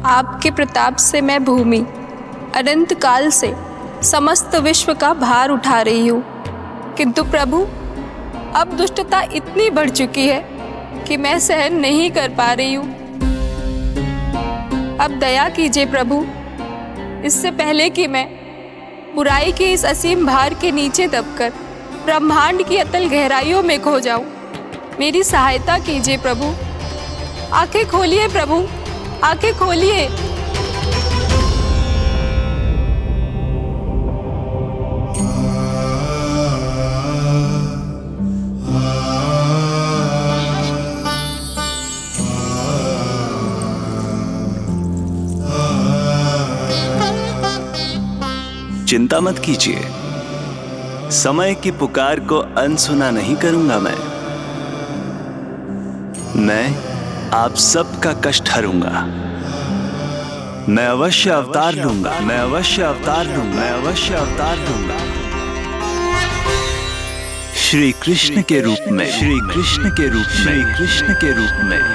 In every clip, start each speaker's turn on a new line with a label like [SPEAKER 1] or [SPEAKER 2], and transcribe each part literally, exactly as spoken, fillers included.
[SPEAKER 1] आपके प्रताप से मैं भूमि अनंत काल से समस्त विश्व का भार उठा रही हूँ, किंतु प्रभु अब दुष्टता इतनी बढ़ चुकी है कि मैं सहन नहीं कर पा रही हूँ। अब दया कीजिए प्रभु, इससे पहले कि मैं बुराई के इस असीम भार के नीचे दबकर ब्रह्मांड की अतल गहराइयों में खो जाऊं। मेरी सहायता कीजिए प्रभु, आंखें खोलिए प्रभु, आंखें खोलिए।
[SPEAKER 2] चिंता मत कीजिए, समय की पुकार को अनसुना नहीं करूंगा। मैं मैं आप सबका कष्ट हरूंगा। मैं अवश्य अवतार लूंगा, मैं अवश्य अवतार लूंगा, मैं अवश्य अवतार लूंगा। श्री कृष्ण के रूप में, श्री कृष्ण के रूप में, श्री कृष्ण के रूप में।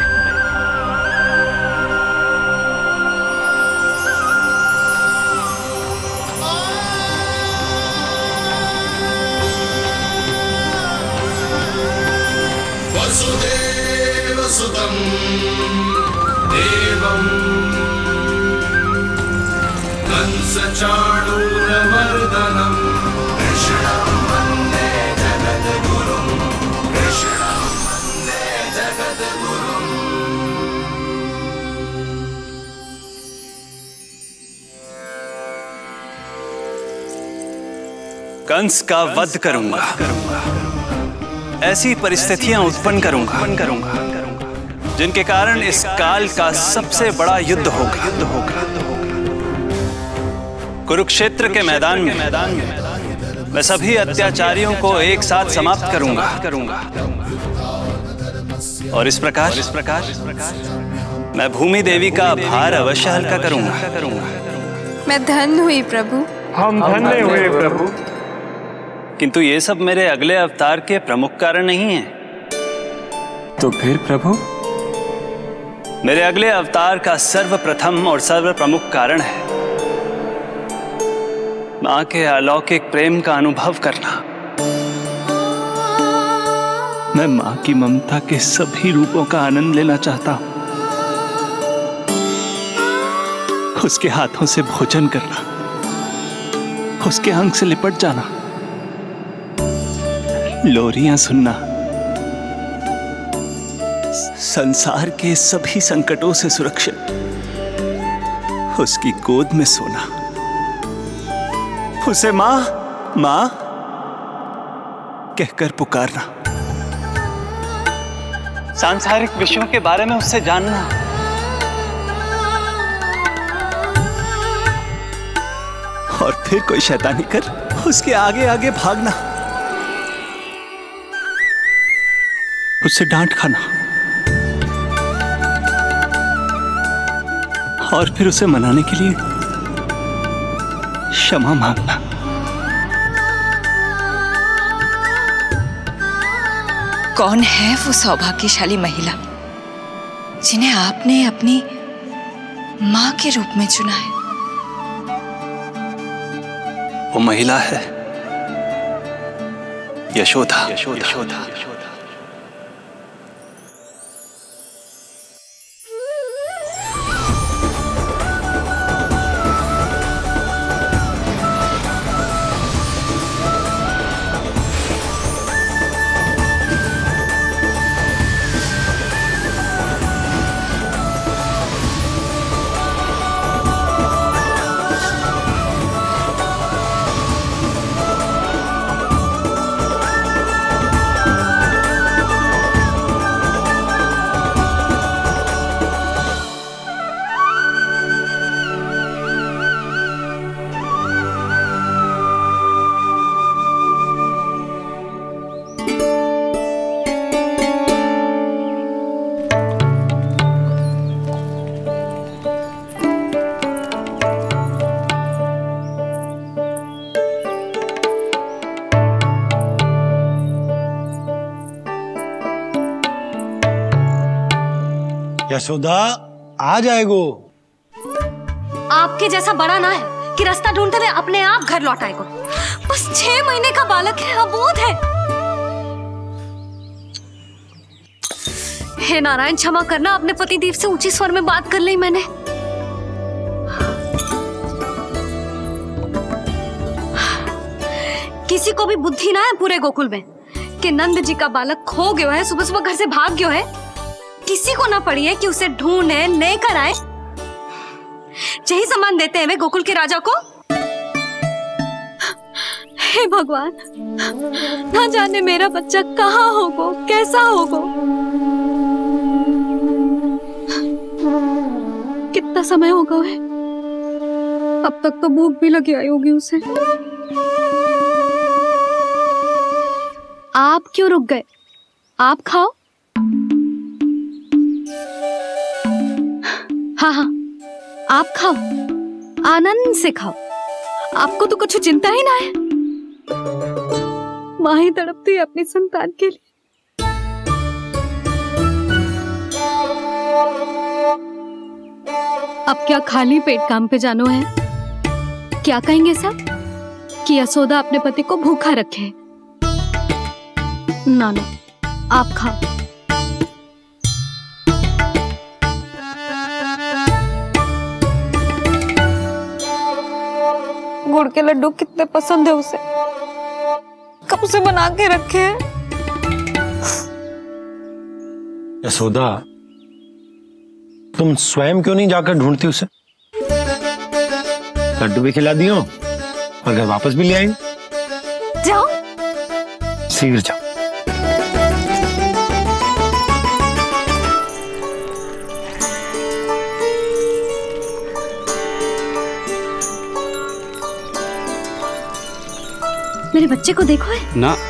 [SPEAKER 3] वसुदेवसुतं देवं कंसचाणूरमर्दनं कृष्णं वन्दे जगद्गुरुं, कृष्णं वन्दे जगद्गुरुं।
[SPEAKER 2] कंस का वध करूंगा, ऐसी परिस्थितियां उत्पन्न करूंगा करूंगा जिनके कारण इस काल का सबसे बड़ा युद्ध होगा युद्ध होगा कुरुक्षेत्र के मैदान में मैदान में मैं सभी अत्याचारियों को एक साथ समाप्त करूंगा करूंगा और इस प्रकार इस प्रकार मैं भूमि देवी का भार अवश्य हल्का करूंगा करूंगा
[SPEAKER 1] मैं धन्य हुई प्रभु,
[SPEAKER 4] हम धन्य हुए प्रभु।
[SPEAKER 2] किंतु ये सब मेरे अगले अवतार के प्रमुख कारण नहीं है।
[SPEAKER 4] तो फिर प्रभु?
[SPEAKER 2] मेरे अगले अवतार का सर्वप्रथम और सर्व प्रमुख कारण है मां के अलौकिक प्रेम का अनुभव करना। मैं मां की ममता के सभी रूपों का आनंद लेना चाहता हूं। उसके हाथों से भोजन करना, उसके अंग से लिपट जाना, लोरियां सुनना, संसार के सभी संकटों से सुरक्षित उसकी गोद में सोना, उसे मां मां कहकर पुकारना, सांसारिक विषयों के बारे में उससे जानना, और फिर कोई शैतानी कर उसके आगे आगे भागना, उससे डांट खाना और फिर उसे मनाने के लिए क्षमा मांगना।
[SPEAKER 5] कौन है वो सौभाग्यशाली महिला जिन्हें आपने अपनी मां के रूप में चुना है?
[SPEAKER 2] वो महिला है यशोदा यशोदा यशोदा
[SPEAKER 6] यशोदा आ जाएगो। आपके जैसा बड़ा ना है कि रास्ता ढूंढते हुए अपने आप घर लौट आएगा। बस छह महीने का बालक है, अबोध है। हे नारायण, क्षमा करना, अपने पति देव से ऊंची स्वर में बात कर ली मैंने। किसी को भी बुद्धि ना है पूरे गोकुल में कि नंद जी का बालक खो गया है, सुबह सुबह घर से भाग गया है। किसी को ना पड़ी है कि उसे ढूंढे लेकर आए। यही सम्मान देते हैं वे गोकुल के राजा को। हे भगवान, ना जाने मेरा बच्चा कहाँ होगा, कैसा होगा। कितना समय होगा है? अब तक तो भूख भी लगी आई होगी उसे। आप क्यों रुक गए? आप खाओ। हाँ हाँ, आप खाओ, आनंद से खाओ। आपको तो कुछ चिंता ही ना है। माँ ही तड़पती है अपनी संतान के लिए। अब क्या खाली पेट काम पे जानो है? क्या कहेंगे सब कि यशोदा अपने पति को भूखा रखे? ना ना, आप खाओ।
[SPEAKER 1] गुड़ के लड्डू कितने पसंद है उसे, कब से बना के रखे हैं।
[SPEAKER 7] यशोदा, तुम स्वयं क्यों नहीं जाकर ढूंढती उसे? लड्डू भी खिला दियो और घर वापस भी ले आई।
[SPEAKER 6] जाओ,
[SPEAKER 7] शीघ्र जाओ।
[SPEAKER 6] मेरे बच्चे को देखो है
[SPEAKER 4] ना।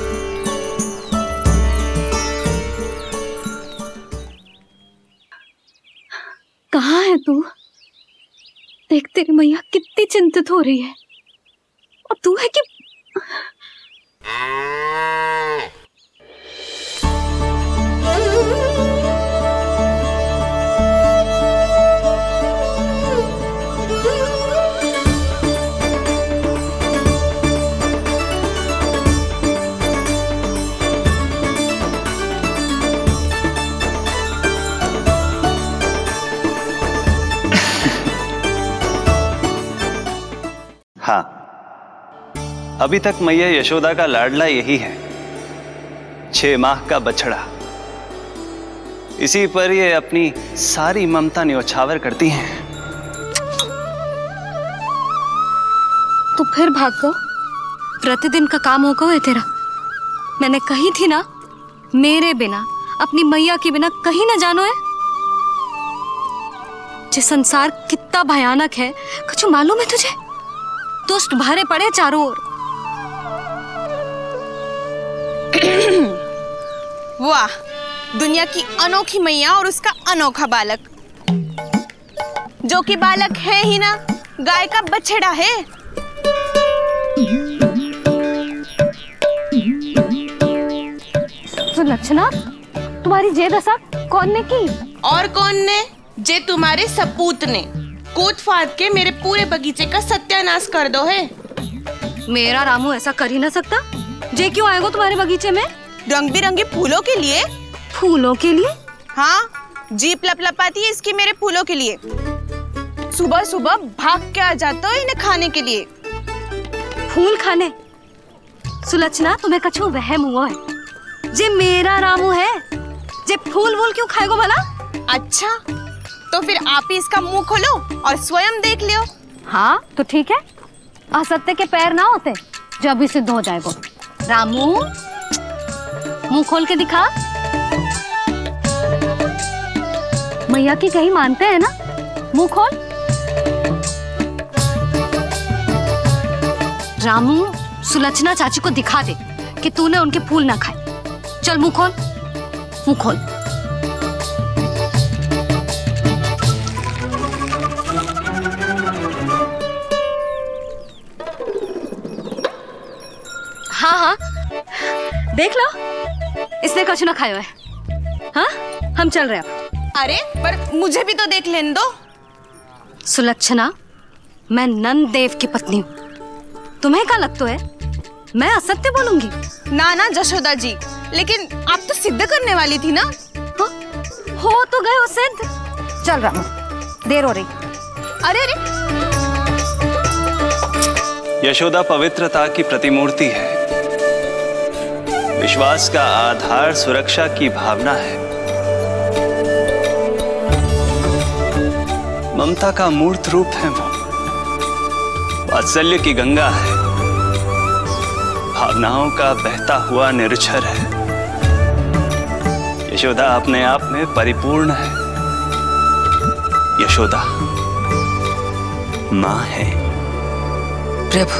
[SPEAKER 6] कहाँ है तू? देख, तेरी मैया कितनी चिंतित हो रही है और तू है कि
[SPEAKER 2] हाँ, अभी तक मैया यशोदा का लाडला यही है, छह माह का बछड़ा। इसी पर ये अपनी सारी ममता न्योछावर करती हैं।
[SPEAKER 6] तू फिर भाग गो। प्रतिदिन का काम होगा है तेरा। मैंने कही थी ना, मेरे बिना, अपनी मैया के बिना कहीं ना जानो है। ये संसार कितना भयानक है, कुछ मालूम है तुझे? दुष्ट भरे पड़े चारों ओर।
[SPEAKER 8] वाह, दुनिया की अनोखी मैया और उसका अनोखा बालक, जो कि बालक है ही ना, गाय का बछड़ा है।
[SPEAKER 6] सुलक्षणा, तुम्हारी जे दशा कौन ने की?
[SPEAKER 8] और कौन ने? जे तुम्हारे सपूत ने कूद फाड़ के मेरे पूरे बगीचे का सत्यानाश कर दो है।
[SPEAKER 6] मेरा रामू ऐसा कर ही ना सकता। जे क्यों आएगा तुम्हारे बगीचे में?
[SPEAKER 8] रंग बिरंगे फूलों के लिए।
[SPEAKER 6] फूलों के लिए?
[SPEAKER 8] हाँ, जीप लपलपाती है इसकी मेरे फूलों के लिए। सुबह सुबह भाग के आ जाता है इन्हें खाने के लिए।
[SPEAKER 6] फूल खाने? सुलक्षणा, तुम्हें कछु वहम हुआ है। जे मेरा रामू है, जे फूल वूल क्यों खाएगो भला?
[SPEAKER 8] अच्छा, तो फिर आप ही इसका मुंह खोलो और स्वयं देख लियो।
[SPEAKER 6] हाँ तो ठीक है, असत्य के पैर ना होते जो अभी सिद्ध हो जाएगा। रामू, मुंह खोल के दिखा। मैया की कहीं मानते हैं ना, मुंह खोल। रामू, सुलक्षणा चाची को दिखा दे कि तूने उनके फूल ना खाए। चल मुंह खोल, मुंह खोल। हाँ हाँ, देख लो, इसने कुछ ना खाया है। हाँ, हम चल रहे हैं।
[SPEAKER 8] अरे पर मुझे भी तो देख लेने दो।
[SPEAKER 6] सुलक्षणा, मैं नंद देव की पत्नी हूँ। तुम्हें क्या लगता है मैं असत्य बोलूंगी?
[SPEAKER 8] ना ना जशोदा जी, लेकिन आप तो सिद्ध करने वाली थी ना।
[SPEAKER 6] हा? हो तो गए हो सिद्ध। चल रामू, देर हो रही।
[SPEAKER 8] अरे अरे,
[SPEAKER 2] यशोदा पवित्रता की प्रतिमूर्ति है, विश्वास का आधार, सुरक्षा की भावना है, ममता का मूर्त रूप है वो, वात्सल्य की गंगा है, भावनाओं का बहता हुआ निर्झर है। यशोदा अपने आप में परिपूर्ण है। यशोदा मां है।
[SPEAKER 5] प्रभु,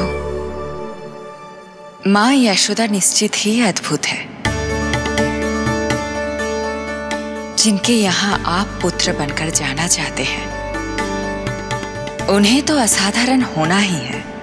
[SPEAKER 5] मां यशोदा निश्चित ही अद्भुत है। जिनके यहाँ आप पुत्र बनकर जाना चाहते हैं, उन्हें तो असाधारण होना ही है।